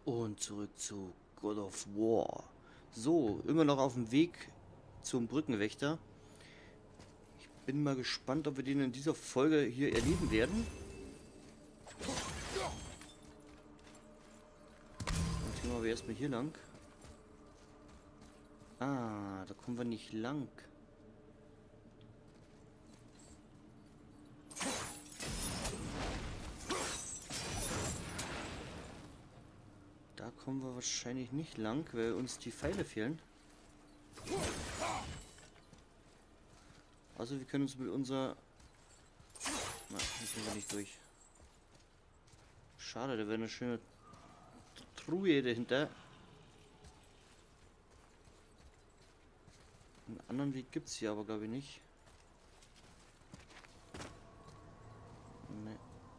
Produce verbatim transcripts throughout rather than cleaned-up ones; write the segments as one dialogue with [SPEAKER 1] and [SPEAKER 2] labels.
[SPEAKER 1] Und zurück zu God of War. So, immer noch auf dem Weg zum Brückenwächter. Ich bin mal gespannt, ob wir den in dieser Folge hier erleben werden. Dann gehen wir erstmal hier lang. Ah, da kommen wir nicht lang. Da kommen wir wahrscheinlich nicht lang, weil uns die Pfeile fehlen. Also wir können uns mit unserer... Na, hier können wir nicht durch. Schade, da wäre eine schöne Truhe dahinter. Einen anderen Weg gibt es hier aber, glaube ich, nicht. Nee.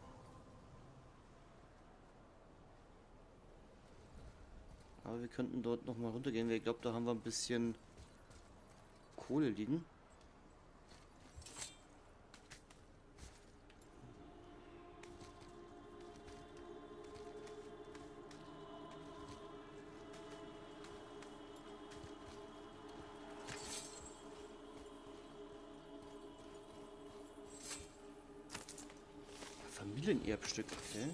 [SPEAKER 1] Aber wir könnten dort noch mal runtergehen, weil ich glaube, da haben wir ein bisschen Kohle liegen. Familienerbstück, okay.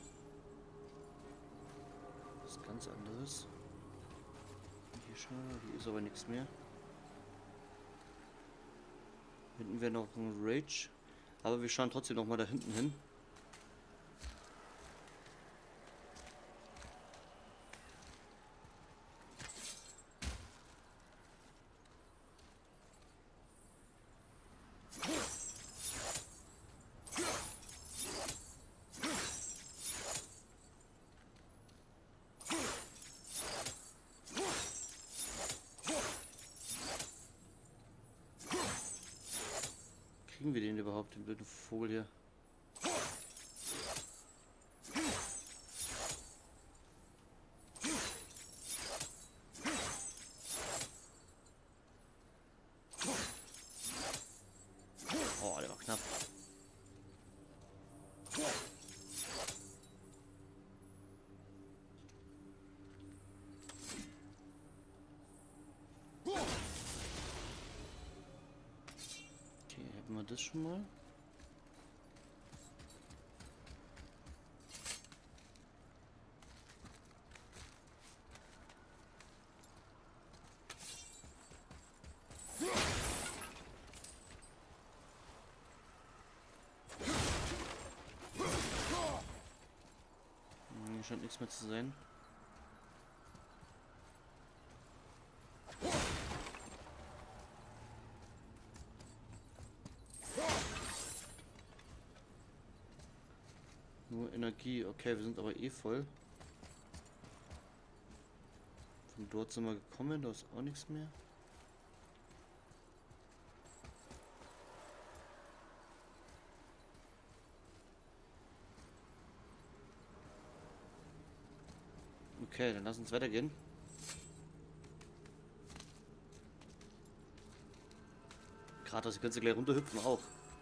[SPEAKER 1] Was ganz anderes. Hier schon, hier ist aber nichts mehr. Hinten wäre noch ein Rage. Aber wir schauen trotzdem noch mal da hinten hin. Kriegen wir den überhaupt, den blöden Vogel hier? Oh, der war knapp. Okay, hätten wir das schon mal. Hier scheint nichts mehr zu sein. Nur Energie. Okay, wir sind aber eh voll. Von dort sind wir gekommen, da ist auch nichts mehr. Okay, dann lass uns weitergehen. Kratos, ihr könnt gleich runterhüpfen auch.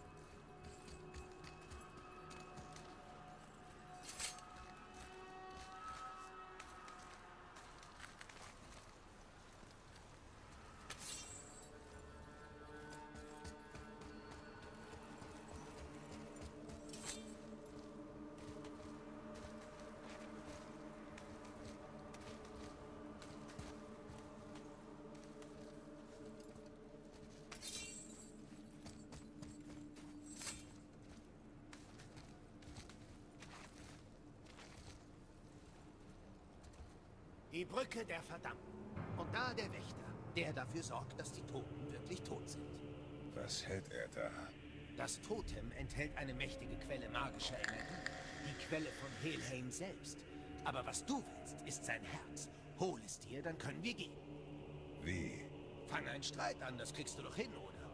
[SPEAKER 2] Die Brücke der Verdammten. Und da der Wächter, der dafür sorgt, dass die Toten wirklich tot sind.
[SPEAKER 3] Was hält er da?
[SPEAKER 2] Das Totem enthält eine mächtige Quelle magischer Energie. Die Quelle von Helheim selbst. Aber was du willst, ist sein Herz. Hol es dir, dann können wir gehen.
[SPEAKER 3] Wie?
[SPEAKER 2] Fang einen Streit an, das kriegst du doch hin, oder?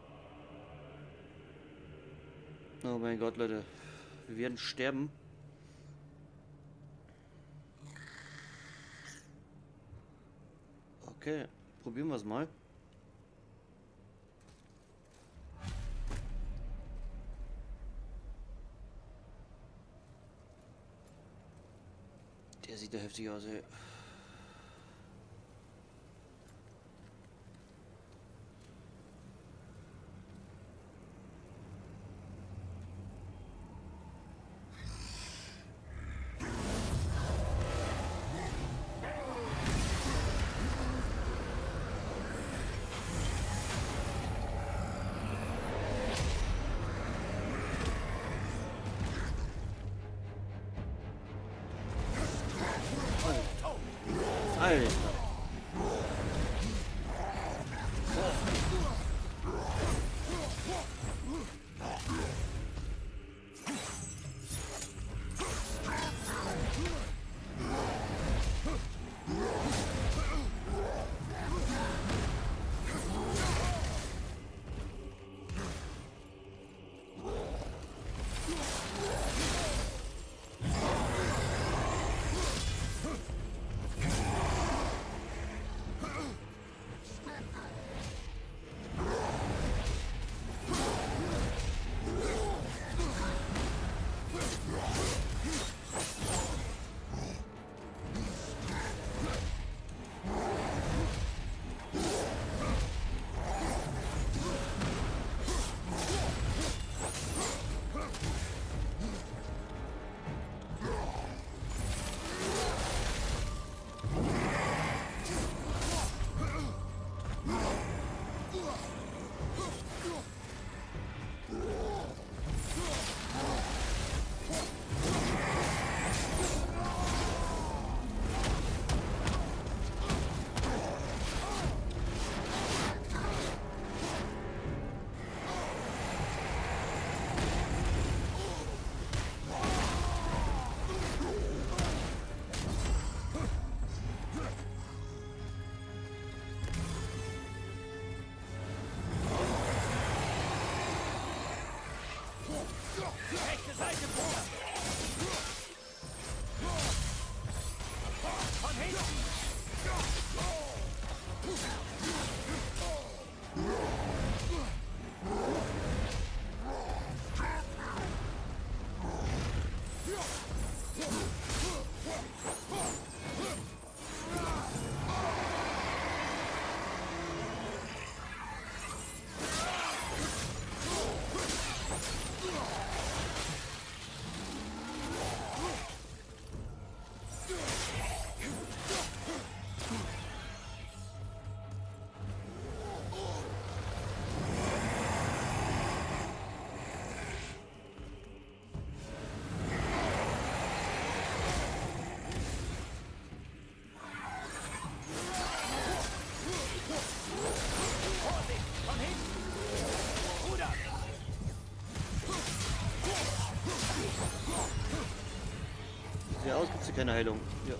[SPEAKER 1] Oh mein Gott, Leute. Wir werden sterben. Okay, probieren wir es mal. Der sieht ja heftig aus, ey. Alter. Ja, aus gibt's ja keine Heilung. Ja.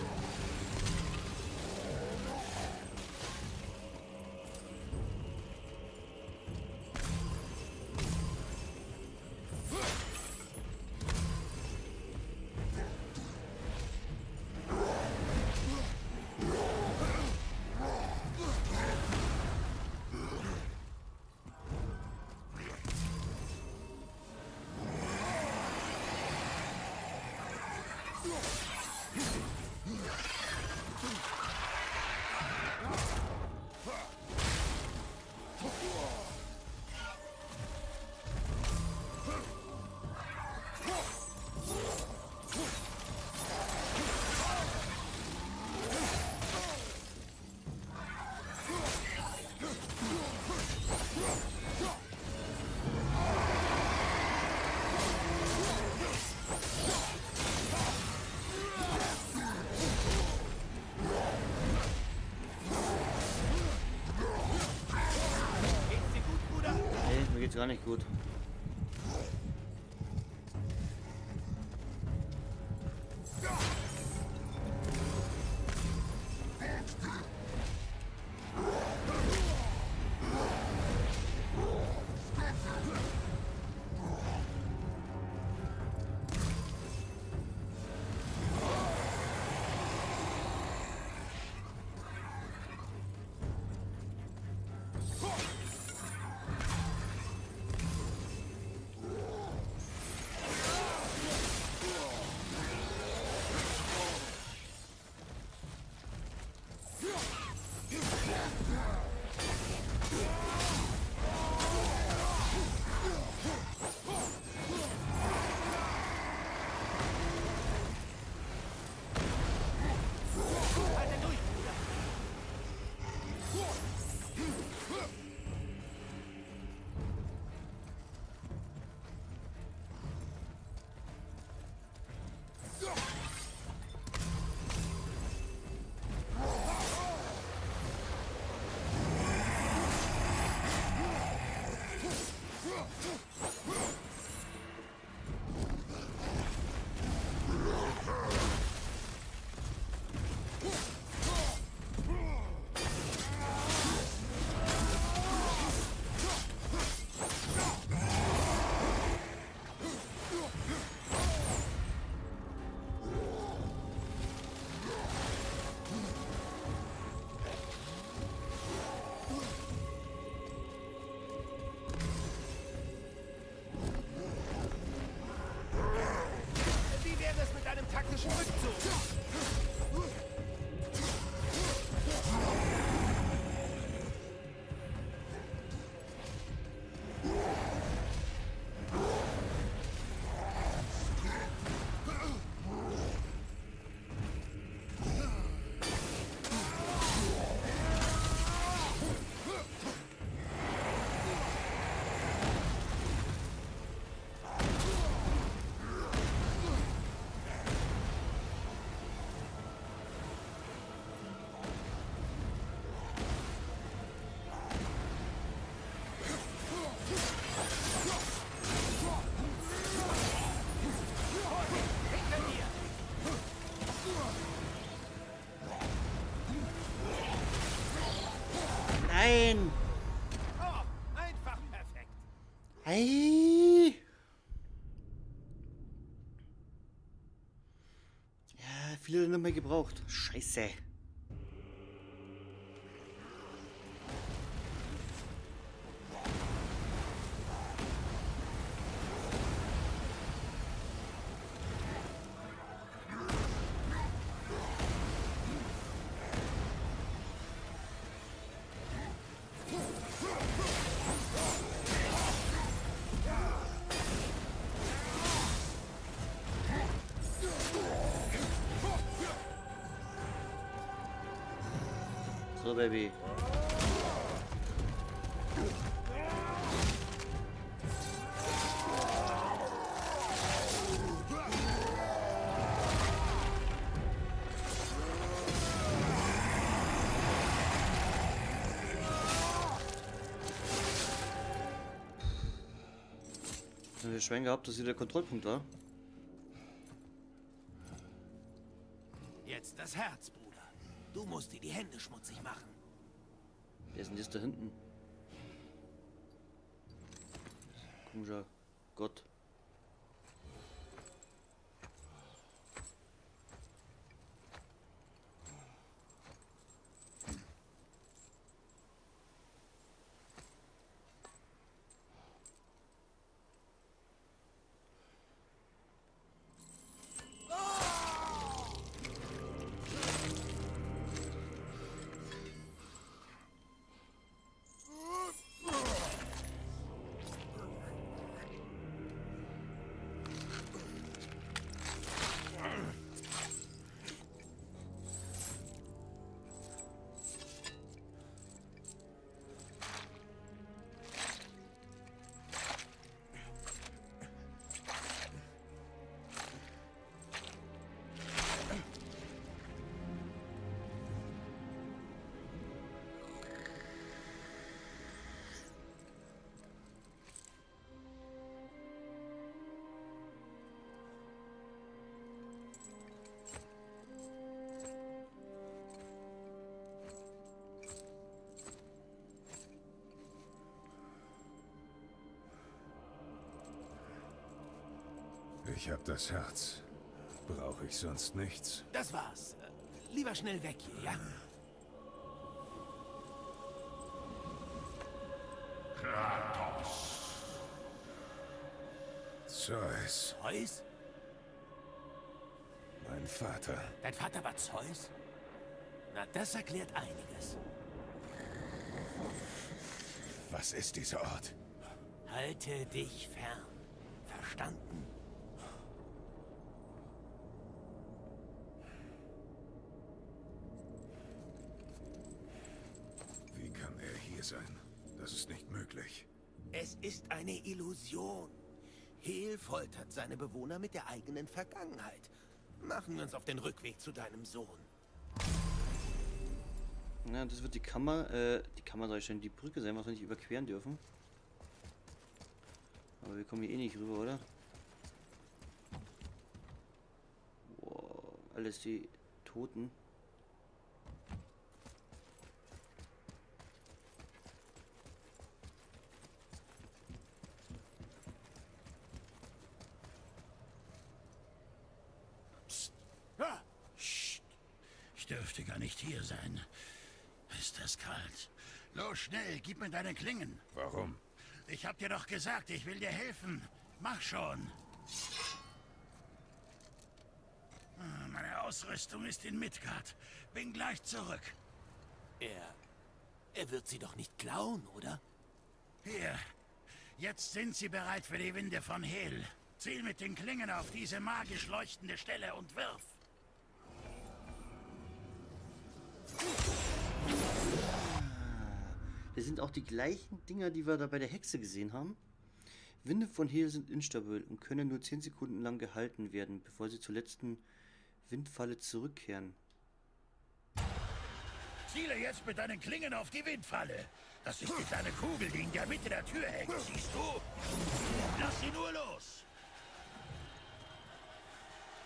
[SPEAKER 1] Geht's gar nicht gut. Nein!
[SPEAKER 2] Oh, einfach perfekt.
[SPEAKER 1] Hey! Ja, viele noch mehr gebraucht. Scheiße. So, Baby. Haben wir Schwein gehabt, dass hier der Kontrollpunkt war?
[SPEAKER 2] Jetzt das Herz, Bruder. Du musst dir die Hände schmutzig machen.
[SPEAKER 1] Wer ist denn jetzt da hinten? Komischer Gott.
[SPEAKER 3] Ich hab das Herz. Brauche ich sonst nichts.
[SPEAKER 2] Das war's. Äh, Lieber schnell weg hier, ja?
[SPEAKER 3] Zeus,
[SPEAKER 2] Zeus?
[SPEAKER 3] mein Vater.
[SPEAKER 2] Dein Vater war Zeus? Na, das erklärt einiges.
[SPEAKER 3] Was ist dieser Ort?
[SPEAKER 2] Halte dich fern. Verstanden?
[SPEAKER 3] Wie kann er hier sein? Das ist nicht möglich.
[SPEAKER 2] Es ist eine Illusion. Hel foltert seine Bewohner mit der eigenen Vergangenheit. Machen wir uns auf den Rückweg zu deinem Sohn.
[SPEAKER 1] Ja, das wird die Kammer, äh, die Kammer soll ich schon die Brücke sein, was wir nicht überqueren dürfen. Aber wir kommen hier eh nicht rüber, oder? Wow, alles die Toten.
[SPEAKER 2] Ah,
[SPEAKER 4] Ich dürfte gar nicht hier sein. Ist das kalt? Los, schnell, gib mir deine Klingen.
[SPEAKER 3] Warum?
[SPEAKER 4] Ich hab dir doch gesagt, ich will dir helfen. Mach schon. Ah, meine Ausrüstung ist in Midgard. Bin gleich zurück.
[SPEAKER 2] er... Er wird sie doch nicht klauen, oder?
[SPEAKER 4] Hier. Jetzt sind sie bereit für die Winde von Hel. Ziel mit den Klingen auf diese magisch leuchtende Stelle und wirf.
[SPEAKER 1] Das sind auch die gleichen Dinger, die wir da bei der Hexe gesehen haben. Winde von Hel sind instabil und können nur zehn Sekunden lang gehalten werden, bevor sie zur letzten Windfalle zurückkehren.
[SPEAKER 4] Ziele jetzt mit deinen Klingen auf die Windfalle. Das ist die kleine Kugel, die in der Mitte der Tür hängt. Siehst du? Lass sie nur los.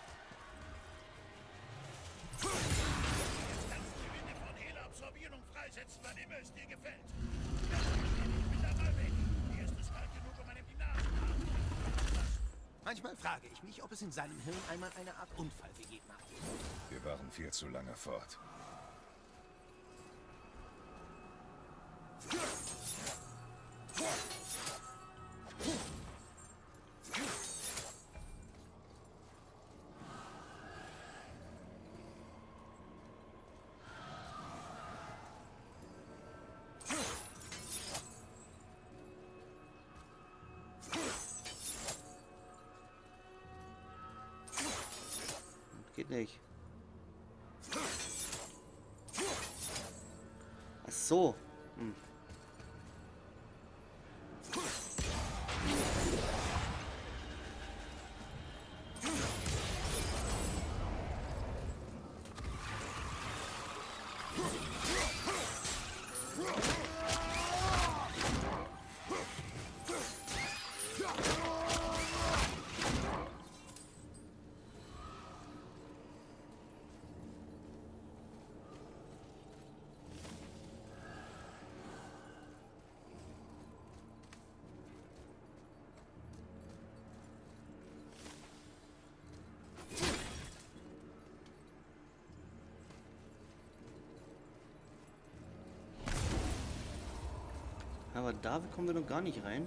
[SPEAKER 4] Jetzt kannst du die Winde von Hel absorbieren und freisetzen. freigesetzt, wann immer es dir gefällt. Ja, ich bin da mal weg. Hier ist es kalt genug, um einem die Nase nachzumachen.
[SPEAKER 2] Manchmal frage ich mich, ob es in seinem Hirn einmal eine Art Unfall gegeben hat.
[SPEAKER 3] Wir waren viel zu lange fort.
[SPEAKER 1] Geht nicht. Ach so. Hm. Aber da kommen wir noch gar nicht rein.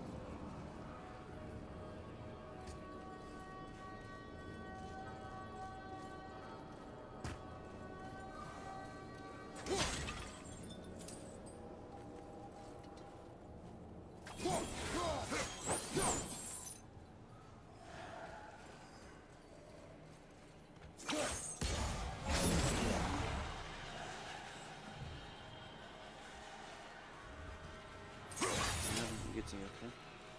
[SPEAKER 1] Geht's nicht, okay?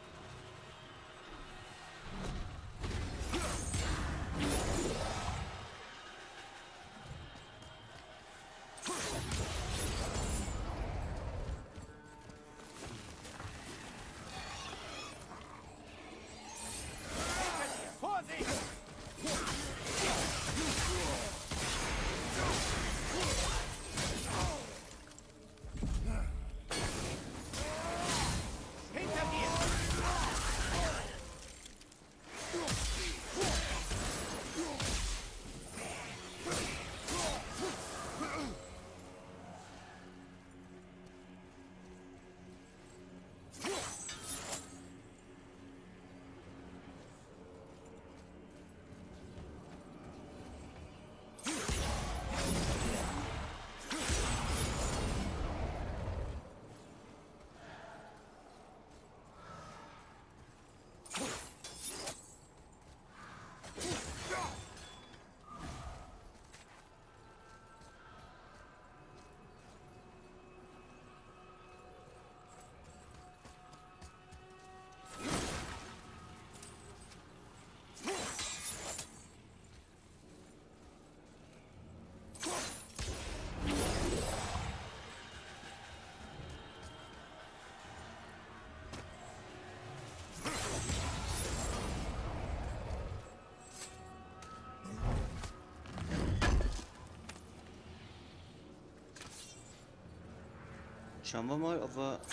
[SPEAKER 1] Schauen wir mal, ob wir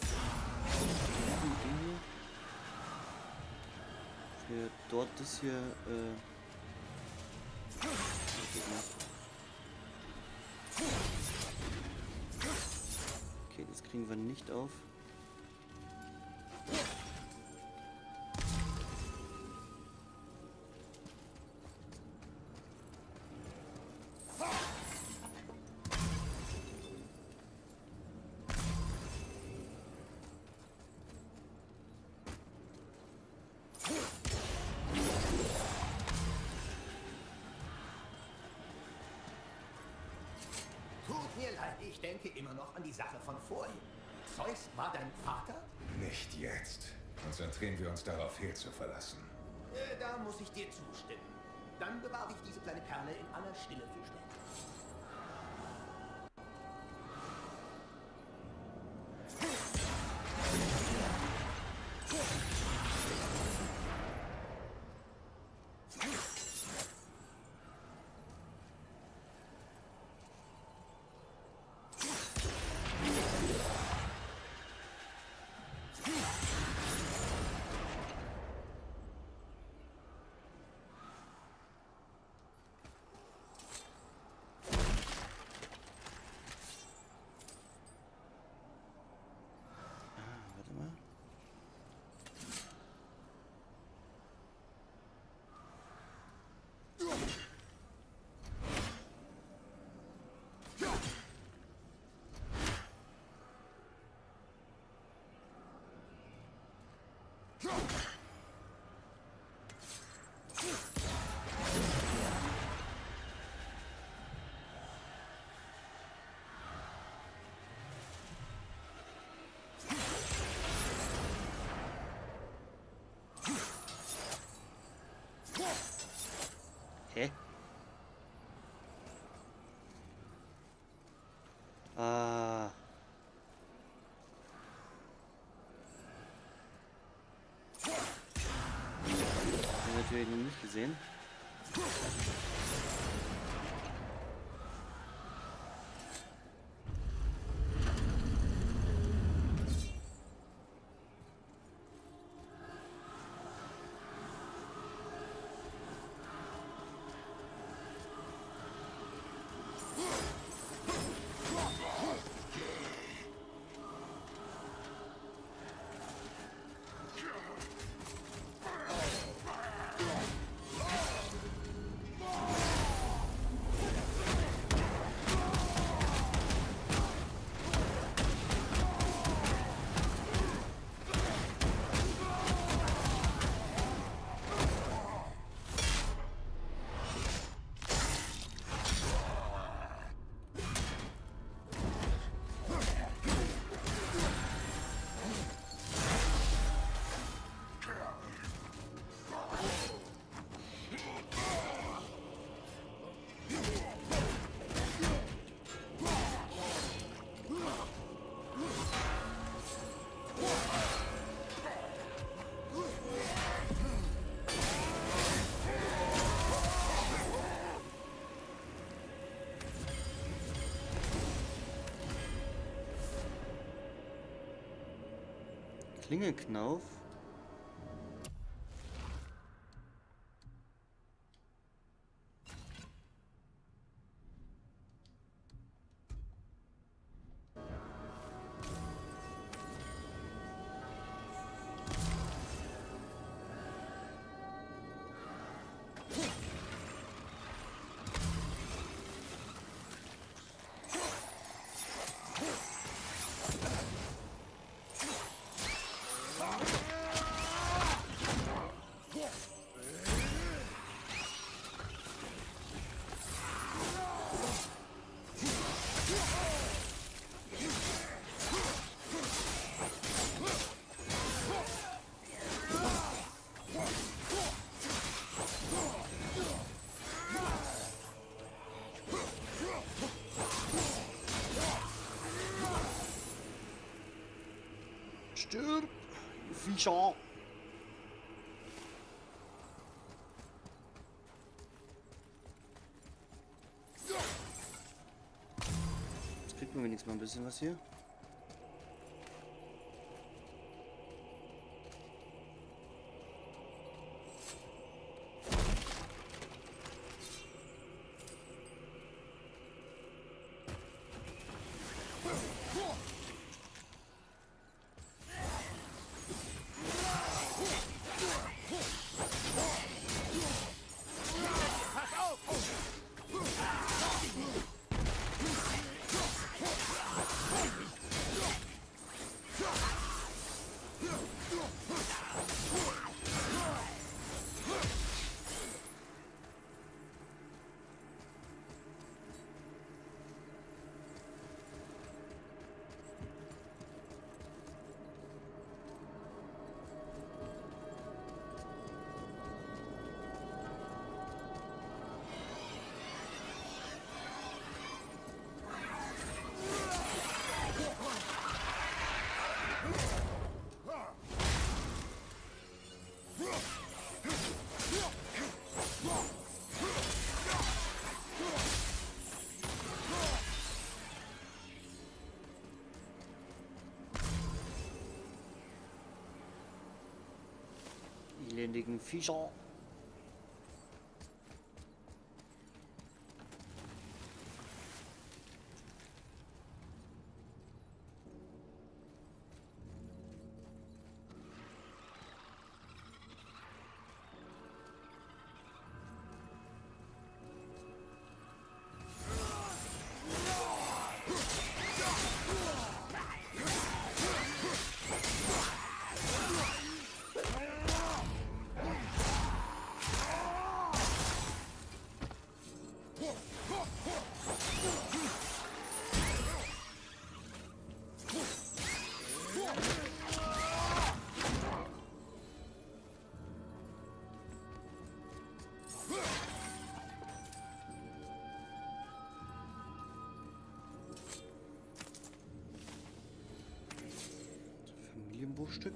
[SPEAKER 1] für dort das hier äh okay, das kriegen wir nicht auf.
[SPEAKER 2] Tut mir leid, ich denke immer noch an die Sache von vorhin. Zeus war dein Vater?
[SPEAKER 3] Nicht jetzt. Konzentrieren wir uns darauf, Hel zu verlassen.
[SPEAKER 2] Äh, da muss ich dir zustimmen. Dann bewahre ich diese kleine Perle in aller Stille für später.
[SPEAKER 1] Ah. Ich habe natürlich noch nicht gesehen. Klingelknauf. Stirb, Viecher! Jetzt kriegt man wenigstens mal ein bisschen was hier. Elendigen Viecher. Stück.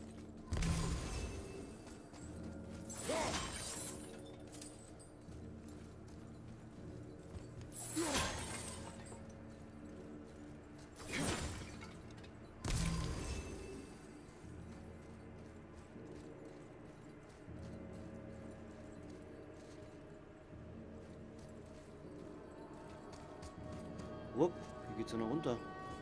[SPEAKER 1] Wupp, hier geht's ja noch runter.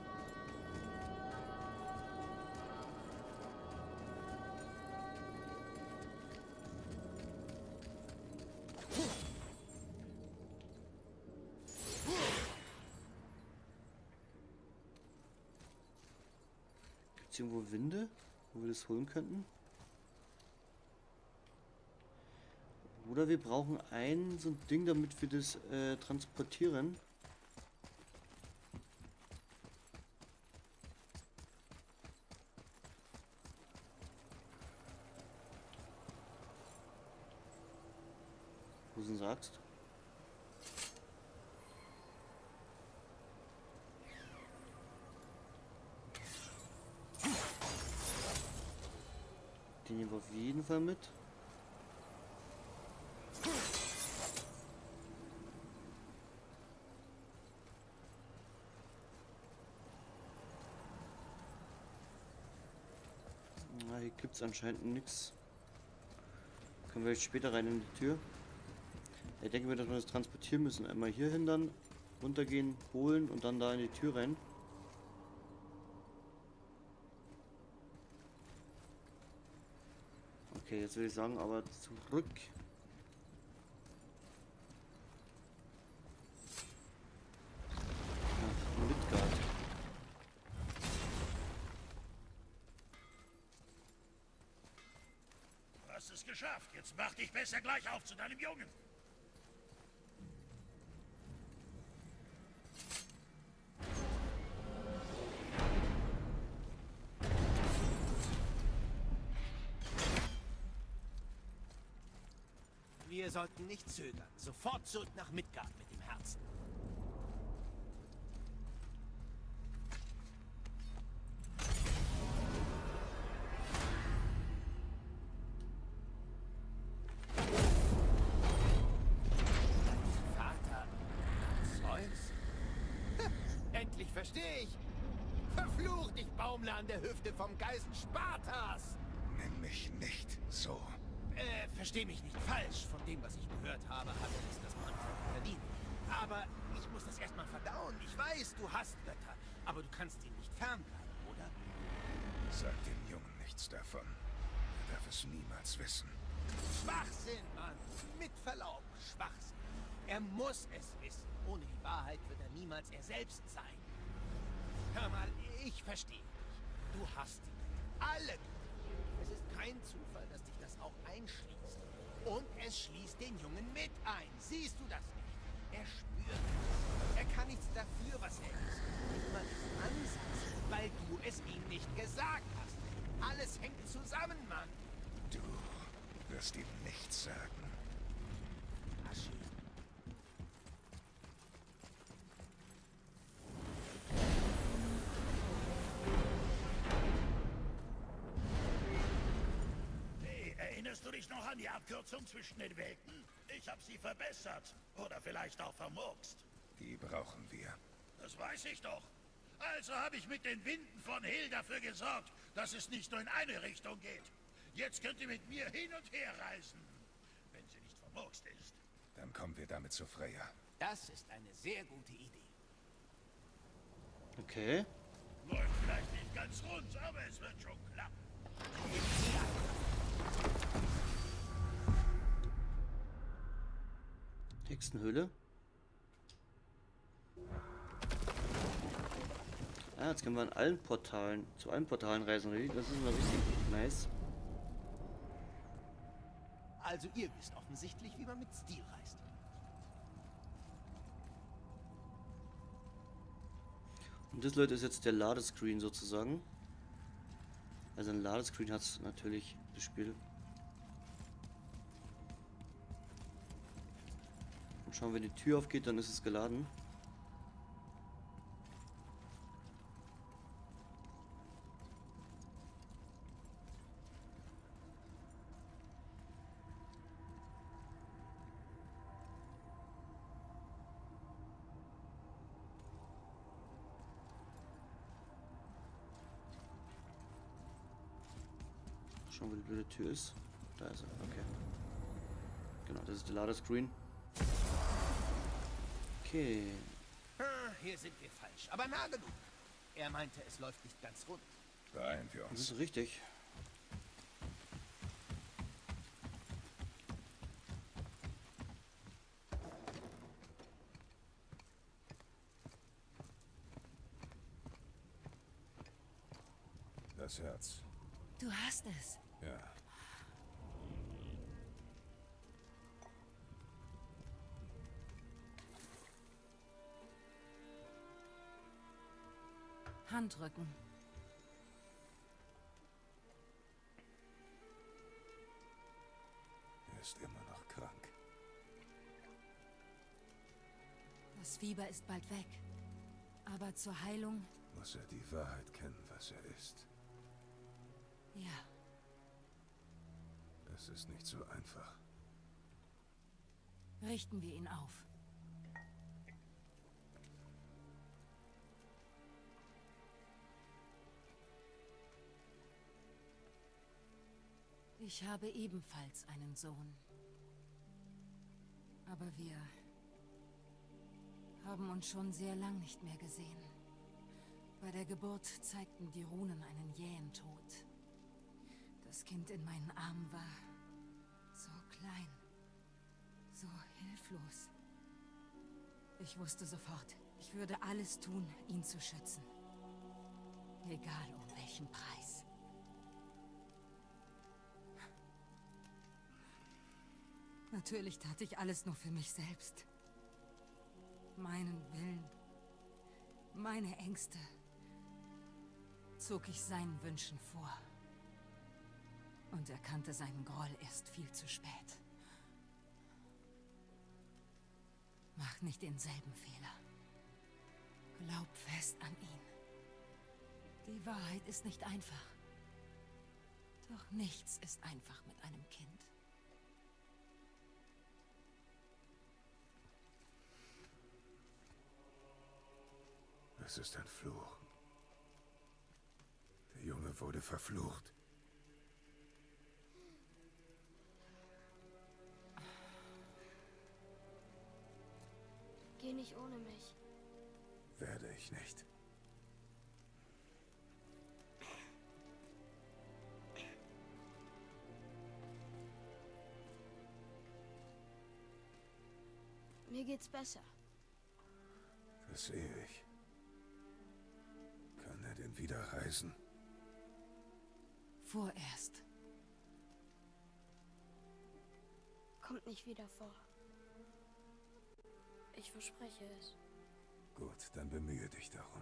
[SPEAKER 1] Gibt's irgendwo Winde, wo wir das holen könnten? Oder wir brauchen ein so ein Ding, damit wir das äh, transportieren. Wo du sagst. Den nehmen wir auf jeden Fall mit. Na, hier gibt es anscheinend nichts. Können wir jetzt später rein in die Tür? Ich denke mir, dass wir das transportieren müssen. Einmal hier hin, dann runtergehen, holen und dann da in die Tür rein. Okay, jetzt würde ich sagen, aber zurück. Nach Midgard.
[SPEAKER 4] Du hast es geschafft. Jetzt mach dich besser gleich auf zu deinem Jungen.
[SPEAKER 2] Wir sollten nicht zögern. Sofort zurück nach Midgard mit dem Herzen. Vater Zeus? Endlich verstehe ich. Verflucht, ich baumle an der Hüfte vom Geist Spartas.
[SPEAKER 3] Nenn mich nicht so.
[SPEAKER 2] Äh, versteh mich nicht falsch. Von dem, was ich gehört habe, hat es das Antwort verdient. Aber ich muss das erstmal verdauen. Ich weiß, du hast Götter, aber du kannst ihnen nicht fernbleiben, oder?
[SPEAKER 3] Sag dem Jungen nichts davon. Er darf es niemals wissen.
[SPEAKER 2] Schwachsinn, Mann. Mit Verlaub, Schwachsinn. Er muss es wissen. Ohne die Wahrheit wird er niemals er selbst sein. Hör mal, ich verstehe dich. Du hast die Götter. Alle Götter. Es ist kein Zufall, dass dich das auch einschließt. Und es schließt den Jungen mit ein. Siehst du das nicht? Er spürt es. Er kann nichts dafür, was er ist. Nicht mal diesen Ansatz, weil du es ihm nicht gesagt hast. Alles hängt zusammen, Mann.
[SPEAKER 3] Du wirst ihm nichts sagen.
[SPEAKER 2] Aschi.
[SPEAKER 4] Erinnerst du dich noch an die Abkürzung zwischen den Welten? Ich habe sie verbessert. Oder vielleicht auch vermurkst.
[SPEAKER 3] Die brauchen wir.
[SPEAKER 4] Das weiß ich doch. Also habe ich mit den Winden von Hill dafür gesorgt, dass es nicht nur in eine Richtung geht. Jetzt könnt ihr mit mir hin und her reisen. Wenn sie nicht vermurkst ist.
[SPEAKER 3] Dann kommen wir damit zu Freya.
[SPEAKER 2] Das ist eine sehr gute Idee.
[SPEAKER 1] Okay.
[SPEAKER 4] Läuft vielleicht nicht ganz rund, aber es wird schon klappen.
[SPEAKER 1] Hexenhöhle. Ah, jetzt können wir an allen Portalen, zu allen Portalen reisen. Das ist mal richtig nice.
[SPEAKER 2] Also ihr wisst offensichtlich, wie man mit Stil reist.
[SPEAKER 1] Und das, Leute, ist jetzt der Ladescreen sozusagen. Also ein Ladescreen hat es natürlich das Spiel. Und schauen, wenn die Tür aufgeht, dann ist es geladen. Schauen, wo die blöde Tür ist. Da ist er, okay. Genau, das ist der Ladescreen. Okay.
[SPEAKER 2] Ah, hier sind wir falsch, aber nah genug. Er meinte, es läuft nicht ganz rund.
[SPEAKER 3] Beeilen wir
[SPEAKER 1] Das
[SPEAKER 3] uns.
[SPEAKER 1] ist richtig.
[SPEAKER 3] Das Herz.
[SPEAKER 5] Du hast es.
[SPEAKER 3] Ja.
[SPEAKER 5] Handrücken.
[SPEAKER 3] Er ist immer noch krank.
[SPEAKER 5] Das Fieber ist bald weg. Aber zur Heilung,
[SPEAKER 3] Muss er die Wahrheit kennen, was er ist.
[SPEAKER 5] ja.
[SPEAKER 3] Es ist nicht so einfach.
[SPEAKER 5] Richten wir ihn auf. Ich habe ebenfalls einen Sohn. Aber wir haben uns schon sehr lang nicht mehr gesehen. Bei der Geburt zeigten die Runen einen jähen Tod. Das Kind in meinen Armen war so klein, so hilflos. Ich wusste sofort, ich würde alles tun, ihn zu schützen. Egal um welchen Preis. Natürlich tat ich alles nur für mich selbst. Meinen Willen, meine Ängste zog ich seinen Wünschen vor. Und erkannte seinen Groll erst viel zu spät. Mach nicht denselben Fehler. Glaub fest an ihn. Die Wahrheit ist nicht einfach. Doch nichts ist einfach mit einem Kind.
[SPEAKER 3] Es ist ein Fluch. Der Junge wurde verflucht.
[SPEAKER 6] Geh nicht ohne mich.
[SPEAKER 3] Werde ich nicht.
[SPEAKER 6] Mir geht's besser.
[SPEAKER 3] Das sehe ich. Kann er denn wieder reisen?
[SPEAKER 5] Vorerst.
[SPEAKER 6] Kommt nicht wieder vor. Ich verspreche es.
[SPEAKER 3] Gut, dann bemühe dich darum.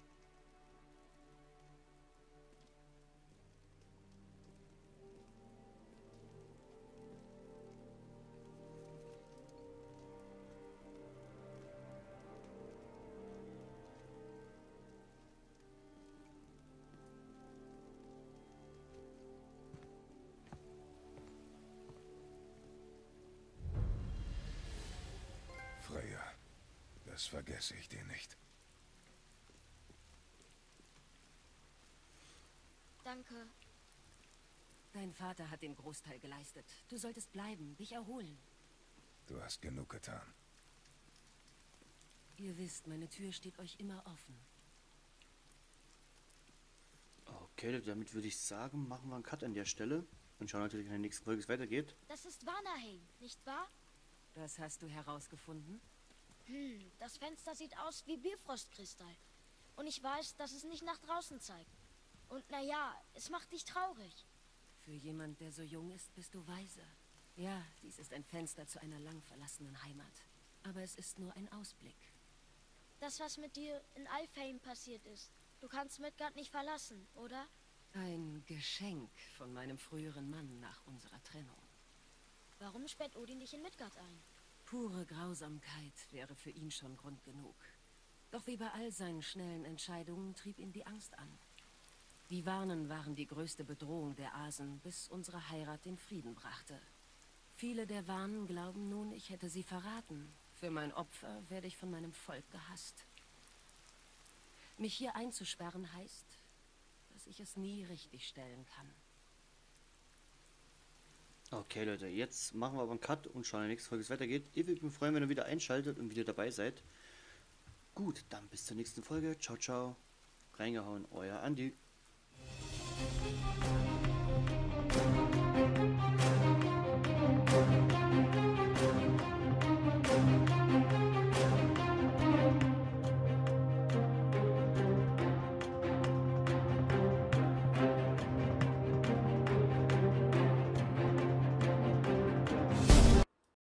[SPEAKER 3] Freya, das vergesse ich dir nicht.
[SPEAKER 6] Danke.
[SPEAKER 5] Dein Vater hat den Großteil geleistet. Du solltest bleiben, dich erholen.
[SPEAKER 3] Du hast genug getan.
[SPEAKER 5] Ihr wisst, meine Tür steht euch immer offen.
[SPEAKER 1] Okay, damit würde ich sagen, machen wir einen Cut an der Stelle. Und schauen natürlich in der nächsten Folge, wie es weitergeht.
[SPEAKER 6] Das ist Vanaheim, nicht wahr?
[SPEAKER 5] Das hast du herausgefunden?
[SPEAKER 6] Hm, das Fenster sieht aus wie Bifrostkristall. Und ich weiß, dass es nicht nach draußen zeigt. Und naja, es macht dich traurig.
[SPEAKER 5] Für jemand, der so jung ist, bist du weise. Ja, dies ist ein Fenster zu einer lang verlassenen Heimat. Aber es ist nur ein Ausblick.
[SPEAKER 6] Das, was mit dir in Alfheim passiert ist. Du kannst Midgard nicht verlassen, oder?
[SPEAKER 5] Ein Geschenk von meinem früheren Mann nach unserer Trennung.
[SPEAKER 6] Warum sperrt Odin dich in Midgard ein?
[SPEAKER 5] Pure Grausamkeit wäre für ihn schon Grund genug. Doch wie bei all seinen schnellen Entscheidungen trieb ihn die Angst an. Die Warnen waren die größte Bedrohung der Asen, bis unsere Heirat den Frieden brachte. Viele der Warnen glauben nun, ich hätte sie verraten. Für mein Opfer werde ich von meinem Volk gehasst. Mich hier einzusperren heißt, dass ich es nie richtig stellen kann.
[SPEAKER 1] Okay, Leute, jetzt machen wir aber einen Cut und schauen, in der nächsten Folge, wie es weitergeht. Ich würde mich freuen, wenn ihr wieder einschaltet und wieder dabei seid. Gut, dann bis zur nächsten Folge. Ciao, ciao. Reingehauen, euer Andi.
[SPEAKER 7] Thank you.